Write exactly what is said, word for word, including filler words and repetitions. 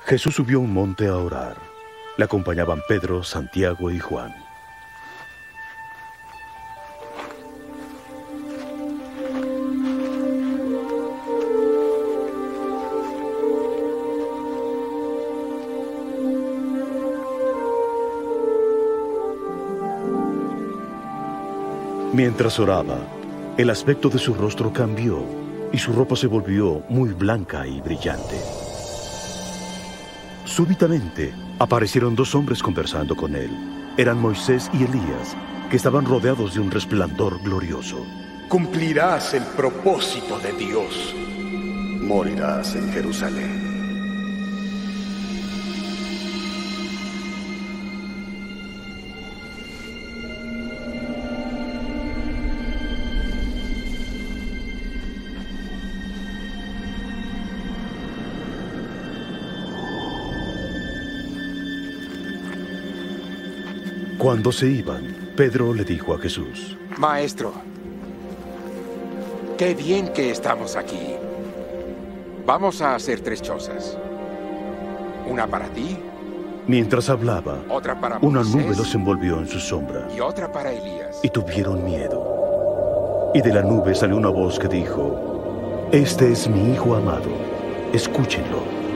Jesús subió a un monte a orar. Le acompañaban Pedro, Santiago y Juan. Mientras oraba, el aspecto de su rostro cambió y su ropa se volvió muy blanca y brillante. Súbitamente aparecieron dos hombres conversando con él. Eran Moisés y Elías, que estaban rodeados de un resplandor glorioso. Cumplirás el propósito de Dios. Morirás en Jerusalén. Cuando se iban, Pedro le dijo a Jesús: Maestro, qué bien que estamos aquí. Vamos a hacer tres chozas. Una para ti. Mientras hablaba, otra para una Moisés, nube los envolvió en su sombra. Y otra para Elías. Y tuvieron miedo. Y de la nube salió una voz que dijo: Este es mi Hijo amado, escúchenlo.